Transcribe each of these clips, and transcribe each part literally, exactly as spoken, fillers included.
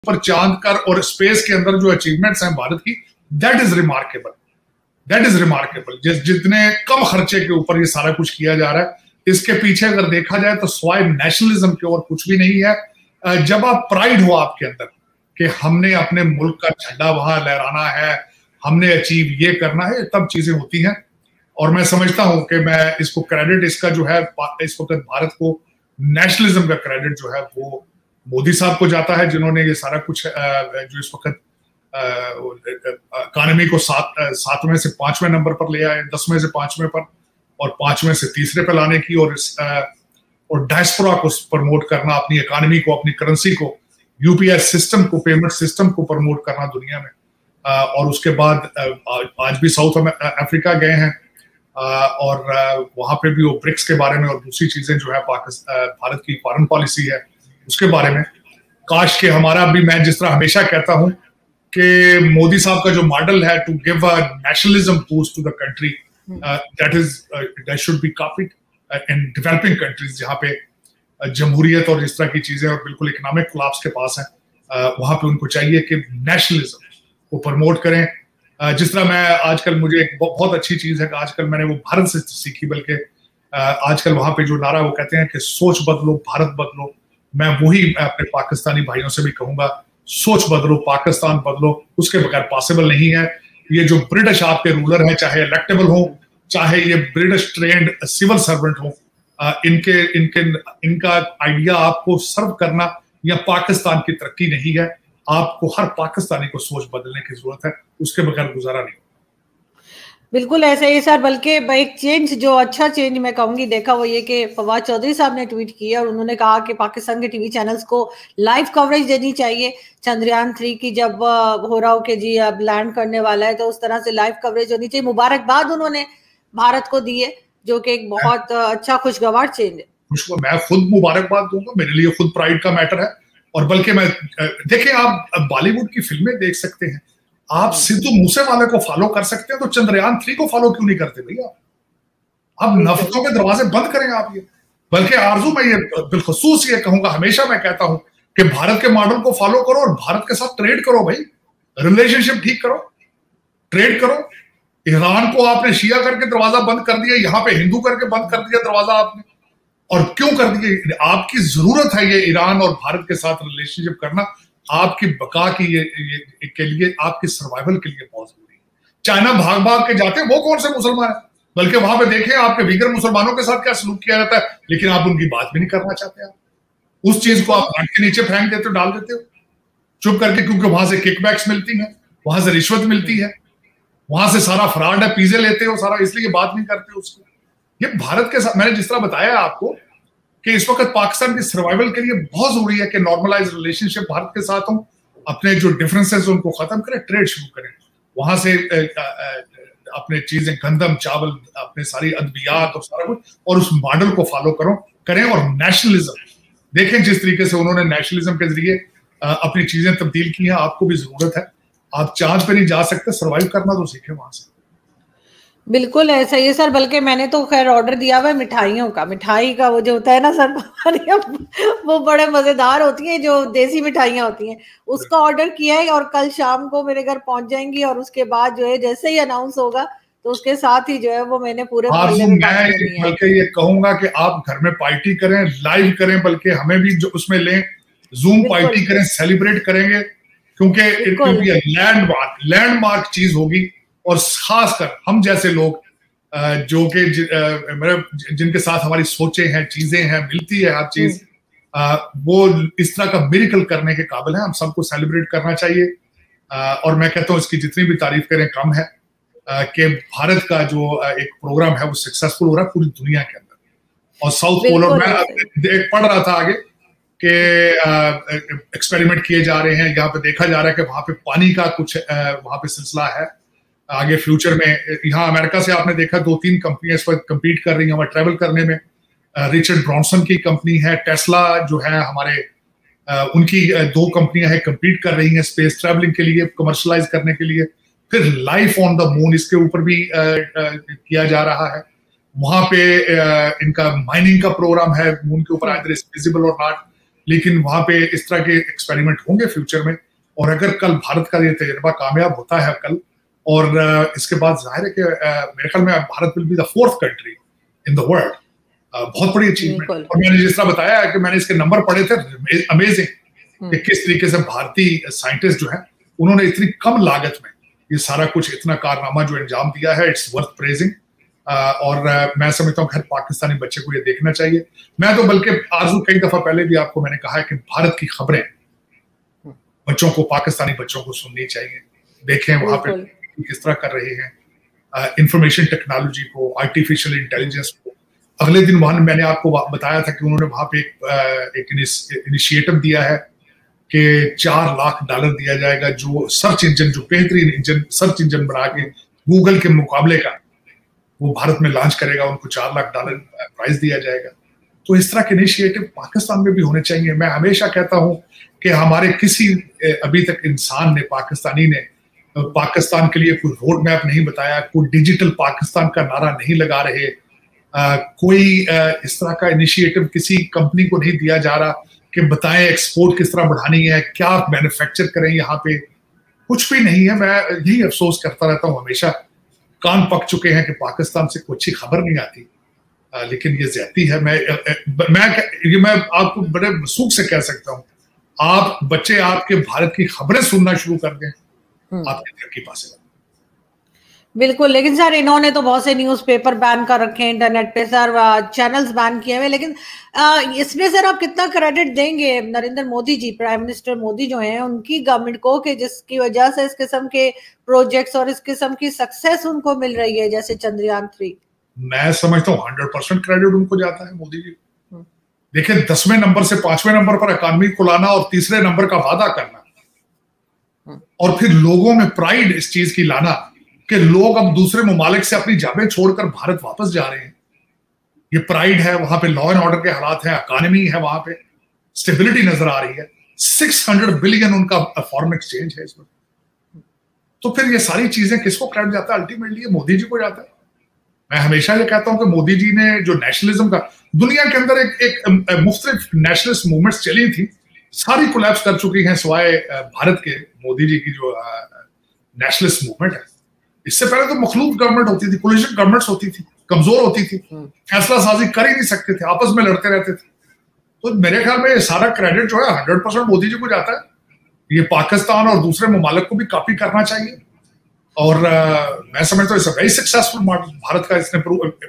पर चांद कर और स्पेस के अंदर जो अचीवमेंट्स हैं भारत की, that is remarkable, that is remarkable. जिस जितने कम खर्चे के ऊपर ये सारा कुछ किया जा रहा है, इसके पीछे अगर देखा जाए तो स्वाय नेशनलिज्म के और कुछ भी नहीं है। जब आप प्राइड हो आपके अंदर कि हमने अपने मुल्क का झंडा वहां लहराना है, हमने अचीव ये करना है, तब चीजें होती हैं। और मैं समझता हूं कि मैं इसको क्रेडिट इसका जो है इस वक्त भारत को नेशनलिज्म का क्रेडिट जो है वो मोदी साहब को जाता है, जिन्होंने ये सारा कुछ जो इस वक्त इकॉनमी को सात सातवें से पांचवें नंबर पर ले आए, दसवें से पांचवें पर और पांचवें से तीसरे पर लाने की, और इस और डायस्पोरा को प्रमोट करना, अपनी इकॉनमी को, अपनी करेंसी को, यूपीआई सिस्टम को, पेमेंट सिस्टम को प्रमोट करना दुनिया में। और उसके बाद आज भी साउथ अफ्रीका गए हैं और वहां पे भी वो ब्रिक्स के बारे में और दूसरी चीजें जो है पाकिस्तान भारत की फॉरेन पॉलिसी है उसके बारे में। काश के हमारा भी, मैं जिस तरह हमेशा कहता हूं कि मोदी साहब का जो मॉडल है to give a nationalism boost to the country, that is that should be copied in developing countries, जहां पे जमहूरियत और इस तरह की चीजें और बिल्कुल इकोनॉमिक कोलैप्स के पास है, वहां पे उनको चाहिए कि नेशनलिज्म को प्रमोट करें। जिस तरह मैं आजकल, मुझे एक बहुत अच्छी चीज है कि आजकल मैंने वो भारत से सीखी, बल्कि आजकल वहां पे जो नारा वो कहते हैं कि सोच बदलो भारत बदलो, मैं वही अपने पाकिस्तानी भाइयों से भी कहूंगा, सोच बदलो पाकिस्तान बदलो, उसके बगैर पॉसिबल नहीं है। ये जो ब्रिटिश आपके रूलर हैं, चाहे इलेक्टेबल हो, चाहे ये ब्रिटिश ट्रेंड सिविल सर्वेंट हो, इनके इनके इनका आइडिया आपको सर्व करना या पाकिस्तान की तरक्की नहीं है। आपको हर पाकिस्तानी को सोच बदलने की जरूरत है, उसके बगैर गुजारा नहीं। बिल्कुल ऐसा ही सर, बल्कि एक चेंज, जो अच्छा चेंज मैं कहूंगी देखा, वो ये कि फवाद चौधरी साहब ने ट्वीट किया और उन्होंने कहा कि पाकिस्तान के टीवी चैनल्स को लाइव कवरेज देनी चाहिए चंद्रयान थ्री की। जब हो रहा हो कि जी अब लैंड करने वाला है, तो उस तरह से लाइव कवरेज होनी चाहिए। मुबारकबाद उन्होंने भारत को दी है, जो कि एक बहुत अच्छा खुशगवार चेंज है। मैं खुद मुबारकबाद दूंगा, मेरे लिए खुद प्राइड का मैटर है। और बल्कि मैं, देखिए आप बॉलीवुड की फिल्में देख सकते हैं, आप सिद्धू मूसेवाले को फॉलो कर सकते हैं, तो चंद्रयान थ्री को फॉलो क्यों नहीं करते भैया? आप नफरतों के दरवाजे बंद करें आप ये। बल्कि आरजू, मैं ये बिलखसूस ये कहूंगा, हमेशा मैं कहता हूं कि भारत के मॉडल को फॉलो करो और भारत के साथ ट्रेड करो भाई, रिलेशनशिप ठीक करो, ट्रेड करो। ईरान को आपने शिया करके दरवाजा बंद कर दिया, यहाँ पे हिंदू करके बंद कर दिया दरवाजा आपने, और क्यों कर दिए? आपकी जरूरत है ये ईरान और भारत के साथ रिलेशनशिप करना, आपकी बका की ये, ये के लिए, आपकी सर्वाइवल के लिए बहुत जरूरी है। चाइना भाग भाग के जाते हैं, वो कौन से मुसलमान है? बल्कि वहां पे देखें आपके वीगर मुसलमानों के साथ क्या सलूक किया जाता है, लेकिन आप उनकी बात भी नहीं करना चाहते। आप उस चीज को आप हाथ के नीचे फेंक देते हो, डाल देते हो चुप करके, क्योंकि वहां से किकबैक्स मिलती हैं, वहां से रिश्वत मिलती है, वहां से सारा फ्रॉड है, पीजे लेते हो सारा, इसलिए बात नहीं करते उसको। ये भारत के साथ, मैंने जिस तरह बताया आपको कि इस वक्त पाकिस्तान की सर्वाइवल के लिए बहुत जरूरी है कि नॉर्मलाइज रिलेशनशिप भारत के साथ हो, अपने जो डिफरेंसेस उनको खत्म करें, ट्रेड शुरू करें, वहां से अपने चीजें, गंदम, चावल, अपने सारी अद्वियात और सारा कुछ, और उस मॉडल को फॉलो करो करें। और नेशनलिज्म देखें, जिस तरीके से उन्होंने नेशनलिज्म के जरिए अपनी चीजें तब्दील की हैं, आपको भी जरूरत है। आप चांद पे नहीं जा सकते, सर्वाइव करना तो सीखें वहां से। बिल्कुल ऐसा ही है सर, बल्कि मैंने तो खैर ऑर्डर दिया हुआ है मिठाइयों का। मिठाई का वो जो होता है ना सर, वो बड़े मजेदार होती है, जो देसी मिठाइयाँ होती हैं, उसका ऑर्डर किया है और कल शाम को मेरे घर पहुंच जाएंगी। और उसके बाद जो है जैसे ही अनाउंस होगा तो उसके साथ ही जो है वो मैंने पूरे मैं बल्कि ये कहूंगा कि आप घर में पार्टी करें, लाइव करें, बल्कि हमें भी जो उसमें लें, जूम पार्टी करें, सेलिब्रेट करेंगे, क्योंकि लैंडमार्क लैंडमार्क चीज होगी। और खासकर हम जैसे लोग जो कि मेरे जिनके साथ हमारी सोचें हैं, चीजें हैं, मिलती है हर चीज, वो इस तरह का मिरेकल करने के काबिल है। हम सबको सेलिब्रेट करना चाहिए। और मैं कहता हूँ इसकी जितनी भी तारीफ करें कम है कि भारत का जो एक प्रोग्राम है वो सक्सेसफुल हो रहा है पूरी दुनिया के अंदर। और साउथ पोल, और मैं एक पढ़ रहा था आगे कि एक्सपेरिमेंट किए जा रहे हैं, यहाँ पे देखा जा रहा है कि वहां पे पानी का कुछ वहां पे सिलसिला है। आगे फ्यूचर में यहाँ अमेरिका से आपने देखा दो तीन कंपनियां इस पर कम्पीट कर रही हैं हमारे ट्रैवल करने में। रिचर्ड ब्रांसन की कंपनी है, टेस्ला जो है हमारे, उनकी दो कंपनियां हैं कम्पीट कर रही हैं स्पेस ट्रैवलिंग के लिए, कमर्शलाइज करने के लिए। फिर लाइफ ऑन द मून, इसके ऊपर भी किया जा रहा है। वहां पे इनका माइनिंग का प्रोग्राम है मून के ऊपर, आइदर इज विजिबल और नॉट। लेकिन वहां पे इस तरह के एक्सपेरिमेंट होंगे फ्यूचर में। और अगर कल भारत का ये तजर्बा कामयाब होता है कल, और इसके बाद जाहिर है कि मेरे ख्याल में Bharat will be the fourth country in the world. बहुत बड़ी अचीवमेंट। और मैंने जिस तरह बताया है कि मैंने इसके नंबर पढ़े थे, अमेजिंग कि किस तरीके से भारतीय साइंटिस्ट जो है उन्होंने इतनी कम लागत में ये सारा कुछ इतना कारनामा जो अंजाम दिया है। It's worth praising. और मैं समझता हूँ हर पाकिस्तानी बच्चे को ये देखना चाहिए। मैं तो बल्कि आरजू कई दफा पहले भी आपको मैंने कहा है कि भारत की खबरें बच्चों को, पाकिस्तानी बच्चों को सुननी चाहिए, देखें वहां पे किस तरह कर रहे हैं इंफॉर्मेशन टेक्नोलॉजी को, आर्टिफिशियल इंटेलिजेंस को। अगले दिन वहां मैंने आपको बताया था कि उन्होंने वहां पे एक, एक इनिशिएटिव दिया है कि चार लाख डॉलर दिया जाएगा जो सर्च इंजन, जो बेहतरीन इंजन सर्च इंजन बना के गूगल के मुकाबले का वो भारत में लॉन्च करेगा, उनको चार लाख डॉलर प्राइज दिया जाएगा। तो इस तरह के इनिशिएटिव पाकिस्तान में भी होने चाहिए। मैं हमेशा कहता हूं कि हमारे किसी अभी तक इंसान ने, पाकिस्तानी ने पाकिस्तान के लिए कोई रोड मैप नहीं बताया, कोई डिजिटल पाकिस्तान का नारा नहीं लगा रहे, आ, कोई आ, इस तरह का इनिशिएटिव किसी कंपनी को नहीं दिया जा रहा कि बताएं एक्सपोर्ट किस तरह बढ़ानी है, क्या मैन्युफैक्चर करें यहाँ पे। कुछ भी नहीं है। मैं यही अफसोस करता रहता हूँ हमेशा। कान पक चुके हैं कि पाकिस्तान से कोई अच्छी खबर नहीं आती। आ, लेकिन ये ज्यादती है। मैं मैं ये मैं आपको बड़े वसूख से कह सकता हूँ, आप बच्चे आपके भारत की खबरें सुनना शुरू कर दें, आपकी तरक्की पा सकें। बिल्कुल। लेकिन सर इन्होंने तो बहुत से न्यूज़पेपर बैन कर रखे हैं, इंटरनेट पे सर चैनल्स बैन किए हुए। लेकिन इसमें सर आप कितना क्रेडिट देंगे नरेंद्र मोदी जी, प्राइम मिनिस्टर मोदी जो हैं, उनकी गवर्नमेंट को कि जिसकी वजह से इस किस्म के प्रोजेक्ट्स और इस किस्म की सक्सेस उनको मिल रही है, जैसे चंद्रयान थ्री? मैं समझता हूँ हंड्रेड परसेंट क्रेडिट उनको जाता है, मोदी जी। देखिए, दसवें नंबर से पांचवें नंबर पर इकॉनमी को लाना और तीसरे नंबर का वादा करना, और फिर लोगों में प्राइड इस चीज की लाना कि लोग अब दूसरे ममालिक से अपनी जाबें छोड़कर भारत वापस जा रहे हैं। ये प्राइड है। वहां पे लॉ एंड ऑर्डर के हालात है, इकॉनमी है, वहां पे स्टेबिलिटी नजर आ रही है। सिक्स हंड्रेड बिलियन उनका फॉरेन एक्सचेंज है इसमें। तो फिर ये सारी चीजें किसको क्रेडिट जाता है? अल्टीमेटली मोदी जी को जाता है। मैं हमेशा ये कहता हूं कि मोदी जी ने जो नेशनलिज्म का दुनिया के अंदर एक एक मुख्तलिफ नेशनलिस्ट मूवमेंट्स चली थी, सारी कोलैप्स कर चुकी हैं सिवाय भारत के। मोदी जी की जो नेशनलिस्ट मूवमेंट है, इससे पहले तो मखलूत गवर्नमेंट होती थी, कोलिशन गवर्नमेंट्स होती थी, कमजोर होती थी, फैसला साजी कर ही नहीं सकते थे, आपस में लड़ते रहते थे। तो मेरे ख्याल में सारा क्रेडिट जो है हंड्रेड परसेंट मोदी जी को जाता है। ये पाकिस्तान और दूसरे ममालिक को भी कॉपी करना चाहिए। और uh, मैं समझता हूँ it's a very successful model Bharat का। इसने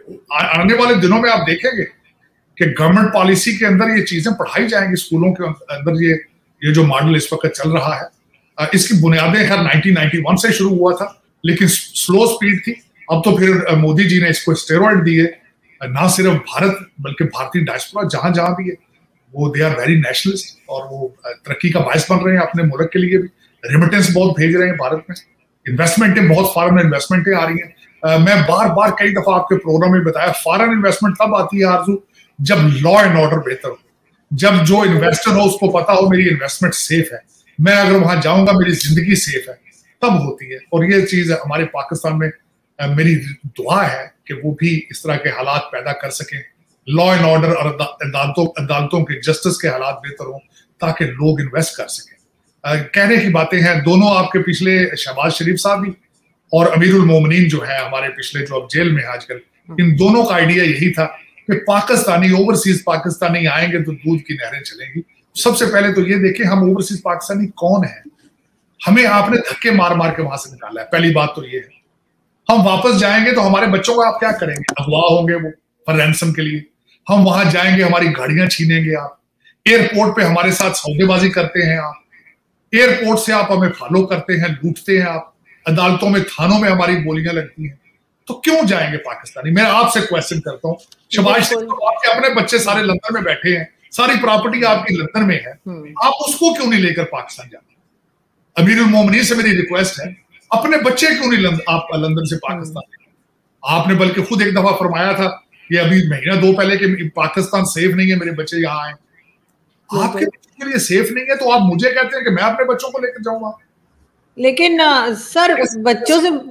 आने वाले दिनों में आप देखेंगे कि गवर्नमेंट पॉलिसी के अंदर ये चीजें पढ़ाई जाएंगी स्कूलों के अंदर। ये ये जो मॉडल इस वक्त चल रहा है, uh, इसकी बुनियादें खैर नाइनटीन नाइंटी वन से शुरू हुआ था, लेकिन स्लो स्पीड थी। अब तो फिर मोदी जी ने इसको स्टेरॉइड दिए। ना सिर्फ भारत बल्कि भारतीय डायस्पोरा जहां जहां भी है वो दे आर वेरी नेशनलिस्ट, और वो तरक्की का बायस बन रहे हैं अपने मुल्क के लिए भी। रेमिटेंस बहुत भेज रहे हैं भारत में, इन्वेस्टमेंटें बहुत फॉरेन इन्वेस्टमेंटें आ रही हैं। uh, मैं बार बार कई दफा आपके प्रोग्राम में बताया, फॉरेन इन्वेस्टमेंट तब आती है आरजू जब लॉ एंड ऑर्डर बेहतर हो, जब जो इन्वेस्टर हो उसको पता हो मेरी इन्वेस्टमेंट सेफ है, मैं अगर वहां जाऊंगा मेरी जिंदगी सेफ है, तब होती है। और ये चीज हमारे पाकिस्तान में uh, मेरी दुआ है कि वो भी इस तरह के हालात पैदा कर सकें, लॉ एंड ऑर्डर और अदालतों अदालतों के जस्टिस के हालात बेहतर हो ताकि लोग इन्वेस्ट कर सकें। Uh, कहने की बातें हैं। दोनों आपके पिछले शहबाज शरीफ साहब भी और अमीरुल मोमिनीन जो है हमारे पिछले, जो अब जेल में है आजकल, इन दोनों का आइडिया यही था कि पाकिस्तानी, ओवरसीज पाकिस्तानी आएंगे तो दूध की नहरें चलेंगी। सबसे पहले तो ये देखें हम ओवरसीज पाकिस्तानी कौन है। हमें आपने धक्के मार मार के वहां से निकाला है, पहली बात तो ये है। हम वापस जाएंगे तो हमारे बच्चों को आप क्या करेंगे? अगवा होंगे वो फॉर रैंसम के लिए। हम वहां जाएंगे, हमारी गाड़ियां छीनेंगे आप, एयरपोर्ट पे हमारे साथ सौदेबाजी करते हैं आप, एयरपोर्ट से आप हमें फॉलो करते हैं, लूटते हैं आप, अदालतों में, थानों में हमारी बोलियां लगती हैं। तो क्यों जाएंगे पाकिस्तानी? मैं आपसे क्वेश्चन करता हूँ, शहबाज शरीफ तो आपके अपने बच्चे सारे लंदन में बैठे हैं, सारी प्रॉपर्टी आपकी लंदन में है, आप उसको क्यों नहीं लेकर पाकिस्तान जाते? अमीरुल मोमिनीन से मेरी रिक्वेस्ट है, अपने बच्चे क्यों नहीं लंद, आप लंदन से पाकिस्तान? आपने बल्कि खुद एक दफा फरमाया था कि अभी महीना दो पहले कि पाकिस्तान सेफ नहीं है, मेरे बच्चे यहाँ आए। आपके के लिए सेफ नहीं है तो आप मुझे कहते हैं कि मैं अपने बच्चों को लेकर जाऊंगा। लेकिन सर बच्चों से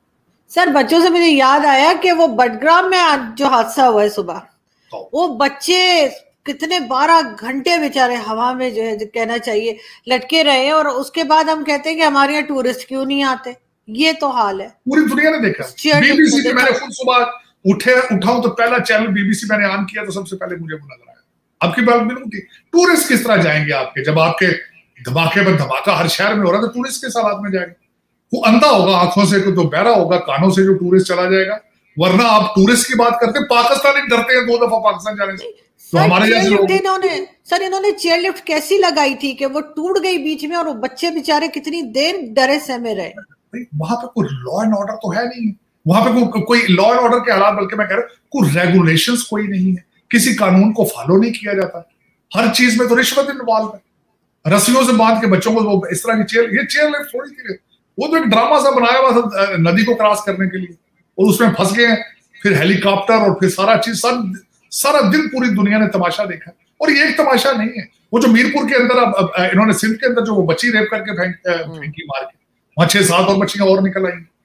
सर बच्चों से मुझे याद आया कि वो बडग्राम में जो हादसा हुआ है सुबह, वो बच्चे कितने बारह घंटे बेचारे हवा में जो है कहना चाहिए लटके रहे, और उसके बाद हम कहते हैं कि हमारे यहाँ टूरिस्ट क्यों नहीं आते। ये तो हाल है, पूरी दुनिया ने देखा। बीबीसी पे मैंने खुद सुबह उठे उठाऊं तो पहला चैनल बीबीसी मैंने ऑन किया तो सबसे पहले मुझे वो नजर आया। आपकी बात बिल्कुल की, टूरिस्ट किस तरह जाएंगे आपके, जब आपके धमाके पर धमाका हर शहर में हो रहा है तो टूरिस्ट किस हालात में जाएंगे? वो अंधा होगा आंखों से, तो बहरा होगा कानों से जो टूरिस्ट चला जाएगा। वरना आप टूरिस्ट की बात करते, पाकिस्तानी डरते हैं दो दफा पाकिस्तान जाने से, तो हमारे जैसे लोग। इन्होंने सर इन्होंने चेयर लिफ्ट कैसी लगाई थी कि वो टूट गई बीच में, और वो बच्चे बेचारे कितनी देर डरे सहमे रहे। वहां पे कोई लॉ एंड ऑर्डर तो है नहीं, वहां पे को, कोई लॉ एंड ऑर्डर के हालात, बल्कि मैं कह रहा हूं कोई रेगुलेशंस कोई नहीं है, किसी कानून को फॉलो नहीं किया जाता, हर चीज में तो रिश्वत इन्वॉल्व है। रस्सियों से बांध के बच्चों को वो इस तरह की चेयर, ये चेयर लिफ्ट थोड़ी थी, वो तो एक ड्रामा सा बनाया हुआ था नदी को क्रॉस करने के लिए, और उसमें फंस गए, फिर हेलीकॉप्टर और फिर सारा चीज, सब सारा दिन पूरी दुनिया ने तमाशा देखा। और ये एक तमाशा नहीं है, वो जो मीरपुर के अंदर अब इन्होंने सिंध के अंदर जो वो बच्ची रेप करके फेंकी मार के, वहां छह सात और बच्चियां और निकल आई।